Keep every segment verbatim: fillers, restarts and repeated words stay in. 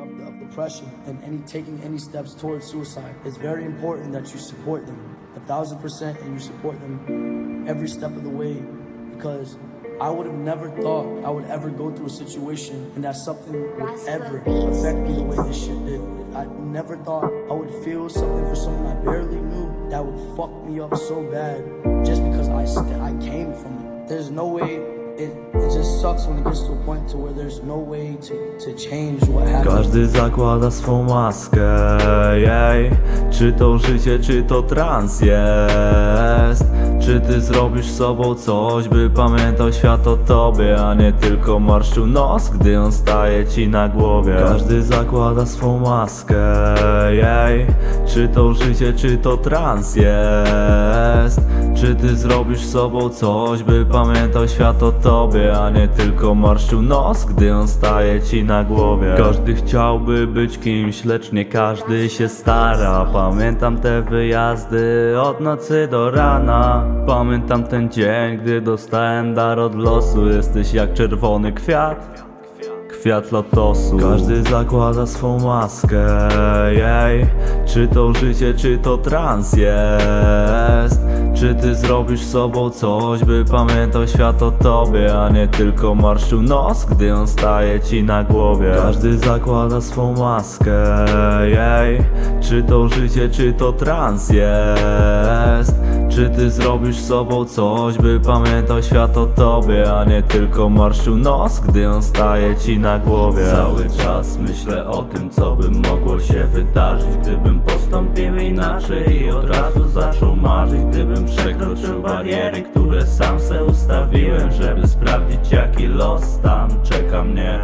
of, of depression and any taking any steps towards suicide, it's very important that you support them a thousand percent and you support them every step of the way, because I would have never thought I would ever go through a situation and that something would ever affect me the way this shit did. I never thought I would feel something for someone I barely knew that would fuck me up so bad just because I, I came from it. There's no way. It, it just sucks when it gets to a point to where there's no way to, to change what happened. Każdy zakłada swą maskę, jej. Czy to życie, czy to trans jest? Czy ty zrobisz sobą coś, by pamiętał świat o tobie, a nie tylko marszczył nos, gdy on staje ci na głowie? Każdy zakłada swą maskę, jej. Czy to życie, czy to trans jest? Czy ty zrobisz sobą coś, by pamiętał świat o tobie, a nie tylko marszczył nos, gdy on staje ci na głowie? Każdy chciałby być kimś, lecz nie każdy się stara. Pamiętam te wyjazdy od nocy do rana. Pamiętam ten dzień, gdy dostałem dar od losu. Jesteś jak czerwony kwiat, kwiat lotosu. Każdy zakłada swą maskę, jej. Czy to życie, czy to trans jest? Czy ty zrobisz sobą coś, by pamiętał świat o tobie, a nie tylko marszczył nos, gdy on staje ci na głowie? Każdy zakłada swą maskę, jej. Czy to życie, czy to trans jest? Czy ty zrobisz sobą coś, by pamiętał świat o tobie, a nie tylko marszczył nos, gdy on staje ci na głowie? Cały czas myślę o tym, co by mogło się wydarzyć, gdybym postąpił inaczej i od razu zaczął marzyć. Gdybym przekroczył bariery, które sam se ustawiłem, żeby sprawdzić, jaki los tam czeka mnie.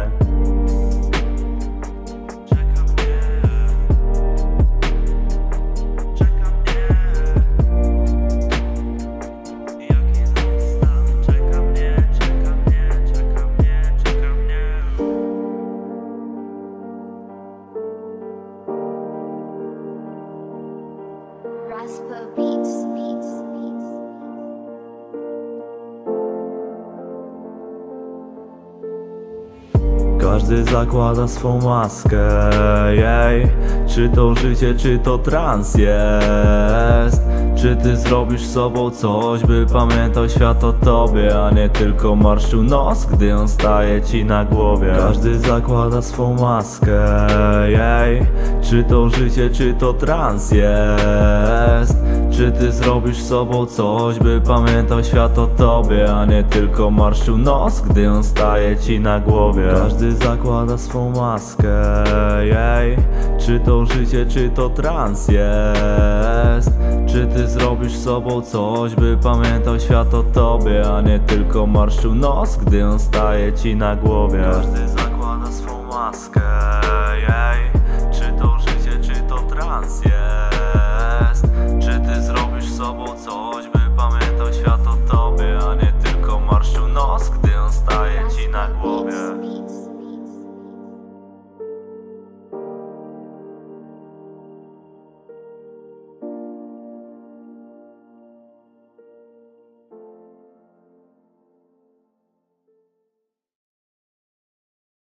Raspa Beats, Beats, Beats. Każdy zakłada swą maskę, jej. Czy to życie, czy to trans jest? Czy ty zrobisz sobą coś, by pamiętał świat o tobie, a nie tylko marszczył nos, gdy on staje ci na głowie? Każdy zakłada swą maskę, jej. Czy to życie, czy to trans jest? Czy ty zrobisz sobą coś, by pamiętał świat o tobie, a nie tylko marszczył nos, gdy on staje ci na głowie? Każdy zakłada swą maskę, jej. Czy to życie, czy to trans jest? Czy ty zrobisz sobą coś, by pamiętał świat o tobie, a nie tylko marszczył nos, gdy on staje ci na głowie? Każdy zakłada swą maskę, jej. Czy to życie, czy to trans jest? Czy ty zrobisz sobą coś, by pamiętał świat o